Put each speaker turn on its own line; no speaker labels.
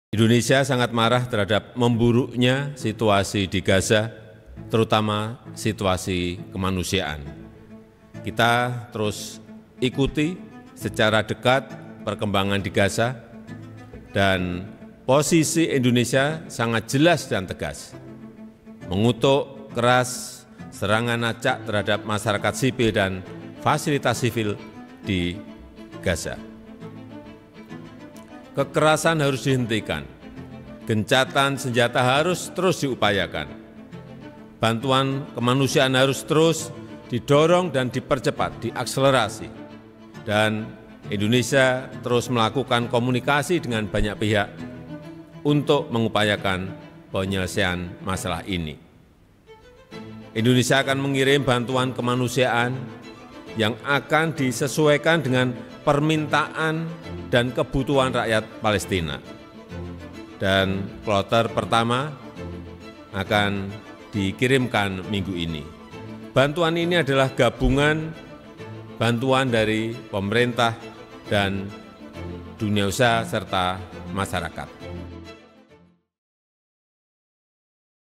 Indonesia sangat marah terhadap memburuknya situasi di Gaza, terutama situasi kemanusiaan. Kita terus ikuti secara dekat perkembangan di Gaza, dan posisi Indonesia sangat jelas dan tegas, mengutuk keras serangan acak terhadap masyarakat sipil dan fasilitas sipil di Gaza. Kekerasan harus dihentikan, gencatan senjata harus terus diupayakan, bantuan kemanusiaan harus terus didorong dan dipercepat, diakselerasi, dan Indonesia terus melakukan komunikasi dengan banyak pihak untuk mengupayakan penyelesaian masalah ini. Indonesia akan mengirim bantuan kemanusiaan yang akan disesuaikan dengan permintaan dan kebutuhan rakyat Palestina. Dan kloter pertama akan dikirimkan minggu ini. Bantuan ini adalah gabungan bantuan dari pemerintah dan dunia usaha serta masyarakat.